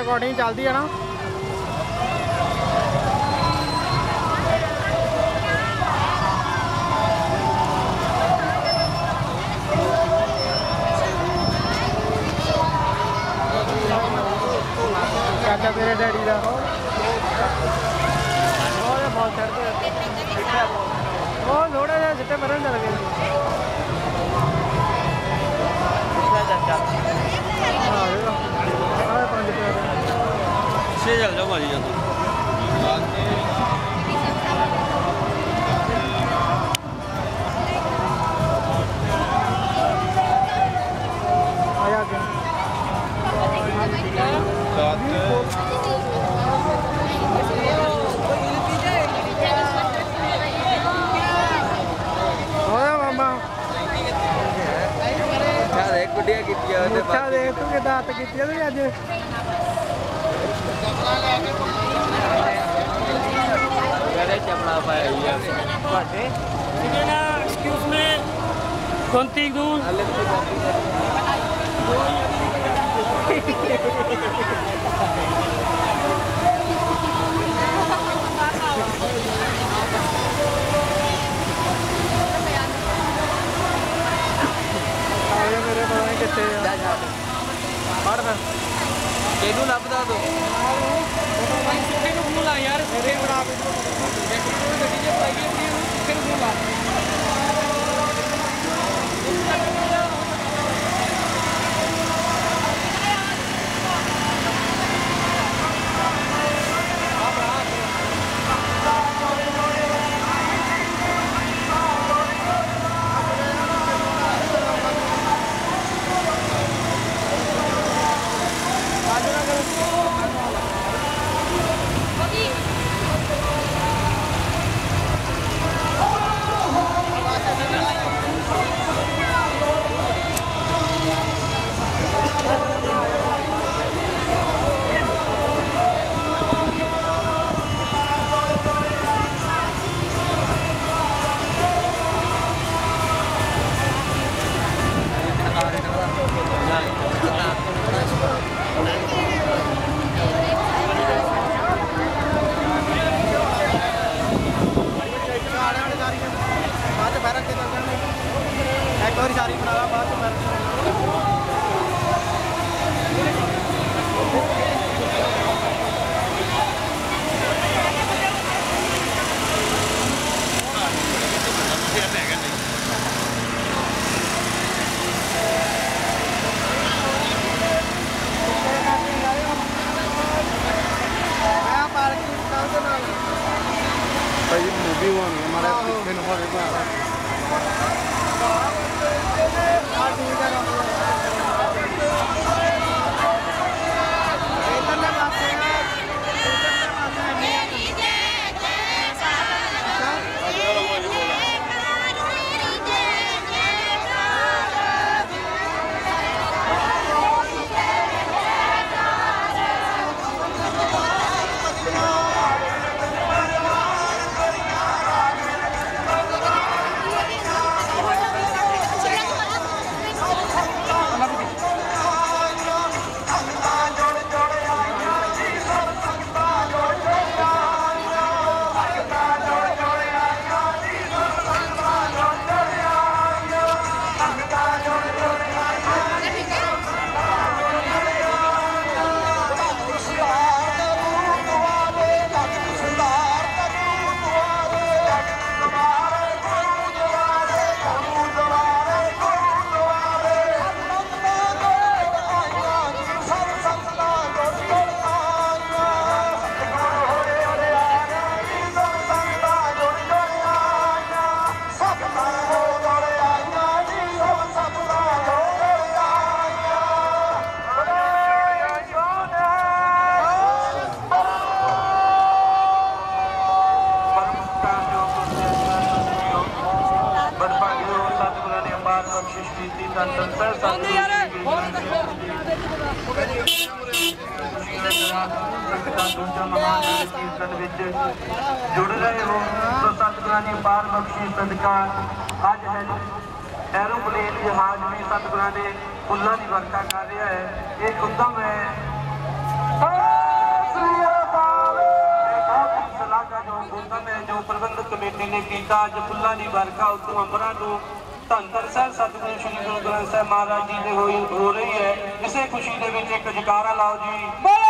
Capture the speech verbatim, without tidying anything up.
Recording चलती है ना। चाचा तेरे डैडी का बहुत चढ़ते वो थोड़े जे सिट्टे भरन चल गए छे चल जाओ भाजी जल्दी आया क्या गुड्डिया की देख तू कि दात की अज चपला पाया एक्सक्यूज में कौनती दूर मेरे पता नहीं कितने पढ़ फिर तेनू लभदा दो ला यार सिरे बना एक और सारी बना बाद मूवी होनी हमारे जुड़ रहे हो तो सतगुरां दी पार बख्शी सदका अज है एरोप्लेन जहाज भी सतगुरां दे फुल्लां दी वर्खा कर रहा है। ये उद्यम है। ਨੇ ਕੀਤਾ। ਅੱਜ ਫੁੱਲਾਂ ਦੀ ਵਰਖਾ ਉੱਤੋਂ ਅੰਬਰਾਂ ਤੋਂ ਧੰਨ ਧੰਨ ਸਾਹਿਬ ਸਤਿਗੁਰੂ ਸ੍ਰੀ ਗੁਰੂ ਗ੍ਰੰਥ ਸਾਹਿਬ ਮਹਾਰਾਜ ਜੀ ਦੇ ਹੋਈ ਹੋ ਰਹੀ ਹੈ। ਇਸੇ ਖੁਸ਼ੀ ਦੇ ਵਿੱਚ ਇੱਕ ਜੈਕਾਰਾ ਲਾਓ ਜੀ।